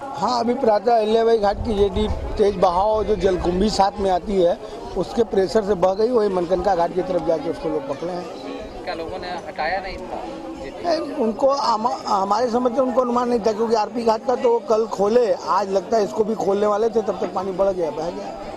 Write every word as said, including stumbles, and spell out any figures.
हाँ, अभी प्रातः अहिल्याबाई घाट की जेडी तेज बहाव जो जलकुंभी साथ में आती है उसके प्रेशर से बह गई, वही मनकनका घाट की तरफ जाके उसको लोग पकड़े हैं। क्या लोगों ने हटाया नहीं था? उनको आमा, हमारे समझ से उनको अनुमान नहीं था, क्योंकि आरपी घाट का तो कल खोले, आज लगता है इसको भी खोलने वाले थे, तब तक पानी बढ़ गया, बह गया।